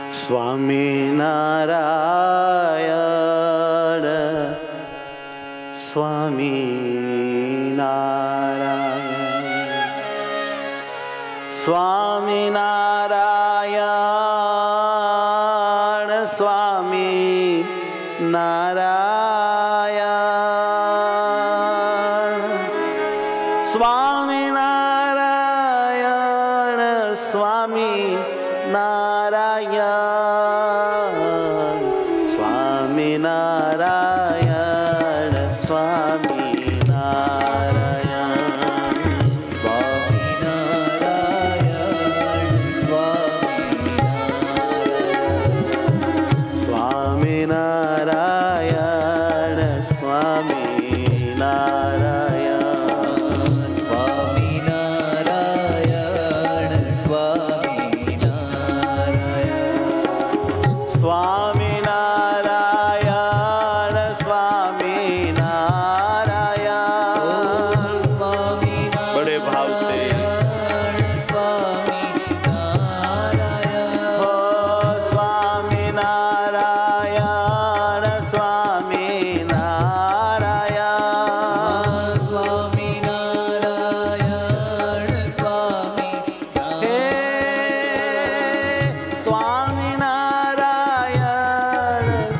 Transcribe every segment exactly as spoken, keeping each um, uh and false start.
સ્વામિનારાયણ સ્વામિનારાયણ સ્વામિનારાયણ સ્વામિનારાયણ સ્વામિનારાયણ સ્વામિનારાયણ સ્વામિનારાયણ સ્વામિનારાયણ સ્વામિનારાયણ સ્વામિનારાયણ સ્વામિનારાયણ સ્વામિનારાયણ સ્વામિનારાયણ સ્વામિનારાયણ બડે ભાવ સે સ્વામિનારાયણ સ્વામિનારાયણ સ્વામિનારાયણ સ્વામિનારાયણ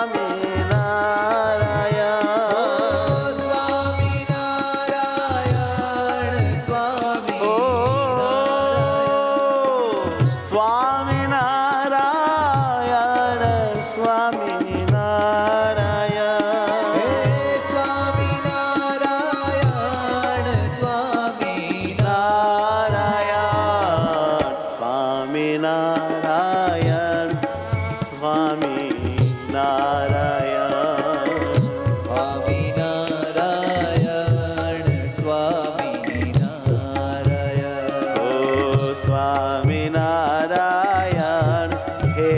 સ્વામિનારાયણ સ્વામિનારાયણ સ્વામિનારાયણ હે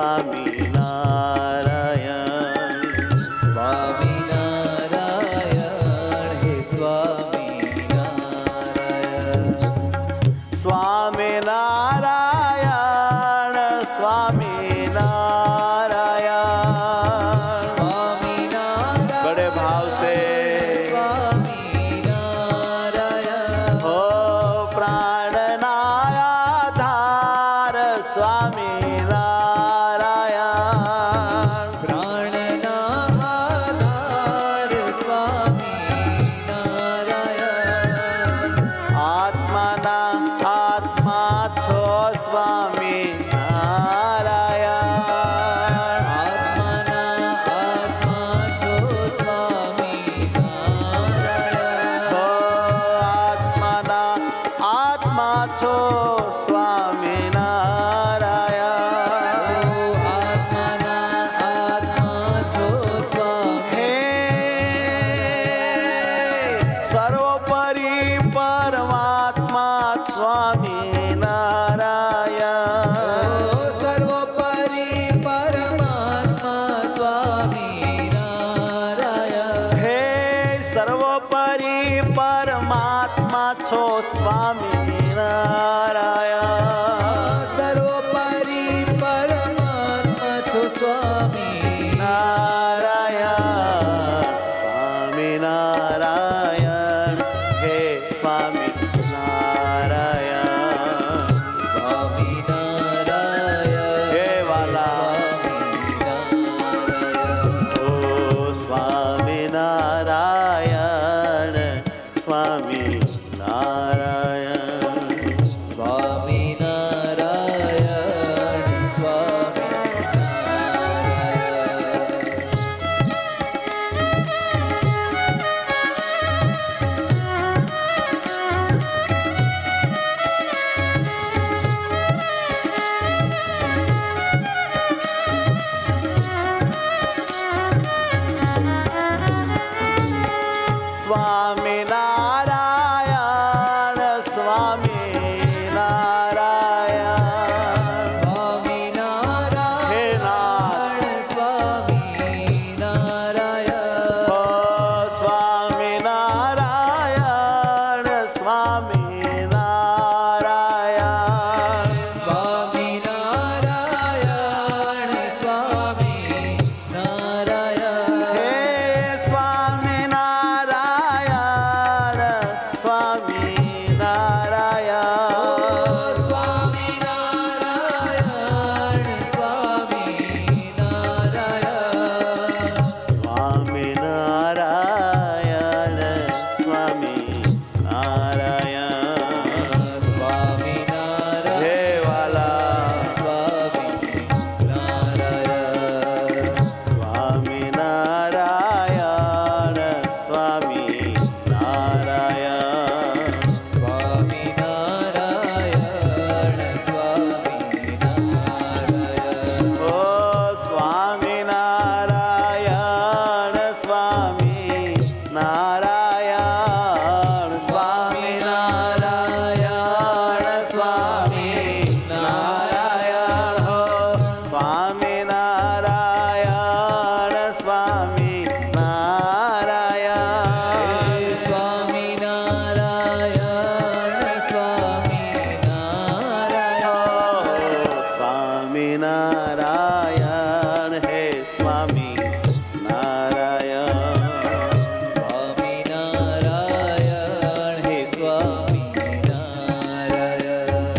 સ્વામિનારાયણ સ્વામિનારાયણ હે સ્વામિનારાયણ સ્વામિનારાયણ સ્વામિનારાયણ બડે ભાવ સે હો પ્રાણના આધાર સ્વામિનારાયણ પ્રાણના આધાર સ્વામિનારાયણ આત્માના આત્મા છો સ્વામિનારાયણ આત્માના આત્મા છો સ્વામિનારાયણ હો આત્માના આત્મા છો સ્વામિનારાયણ આત્માના આત્મા છો સ્વામિનારાયણ સર્વોપરી પરમાત્મા સ્વામિનારાયણ नारायण हे स्वामी नारायण। स्वामी नारायण हे स्वामी नारायण।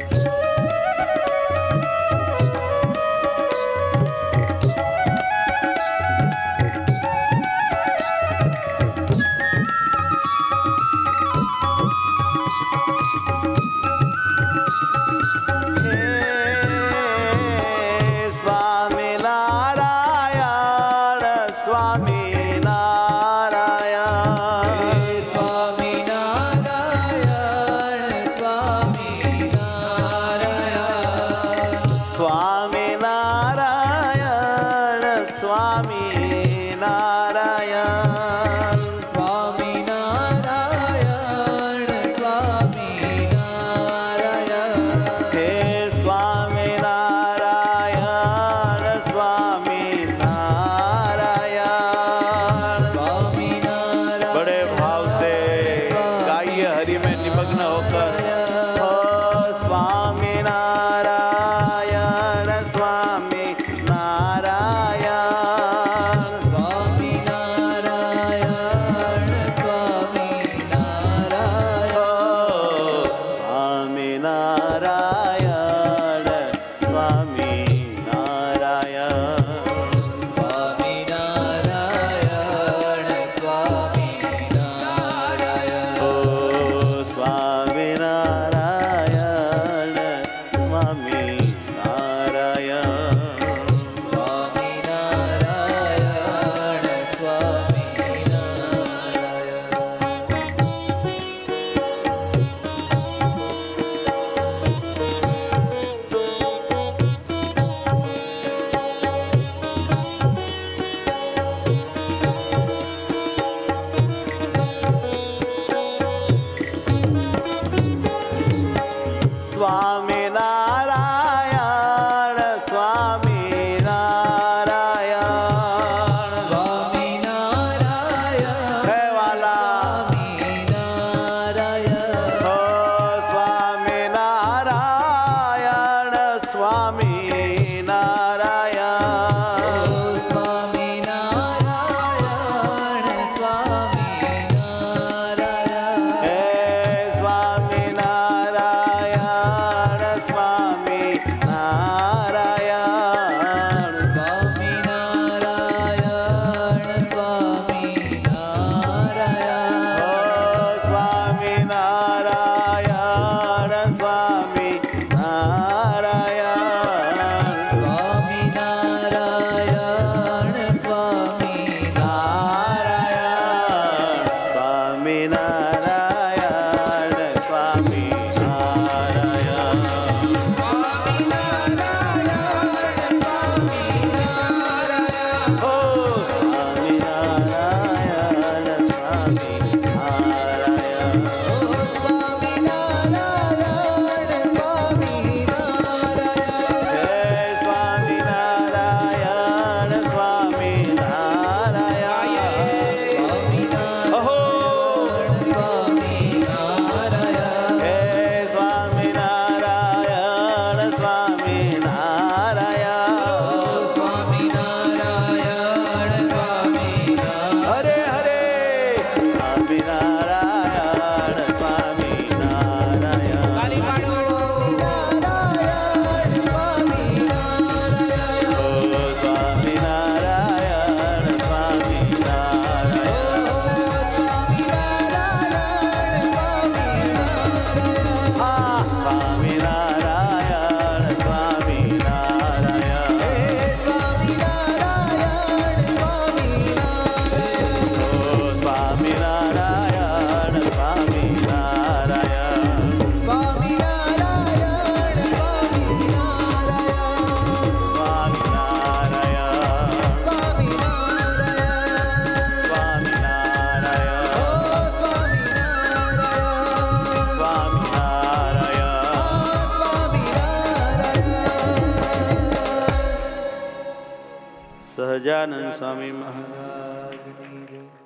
स्वामी नारायण स्वामी नारायण स्वामी नारायण है वाला स्वामी नारायण। ओ स्वामी नारायण स्वामी नारायण ओ स्वामी नारायण स्वामी नारायण। हे स्वामी नारायण स्वामी नारायण स्वामी नारायण स्वामी नारायण। ओ स्वामी नारायण स्वामी नारायण स्वामी नारायण स्वामी नारायण स्वामी नारायण स्वामी नारायण ओ स्वामी नारायण स्वामी नारायण स्वामी नारायण स्वामी नारायण। हे स्वामी नारायण स्वामी नारायण स्वामी ओहो स्वामी नारायण। हे स्वामी नारायण स्वामी नारायण स्वामी नारायण स्वामी नारायण। हरे हरे स्वामी नारायण स्वामी नारायण ओ स्वामी नारायण स्वामी नारायण आ स्वामी नारायण स्वामी नारायण ओ स्वामी नारायण स्वामी नारायण स्वामी नारायण स्वामी नारायण स्वामी नारायण सहजानंद स्वामी महाराज महाराज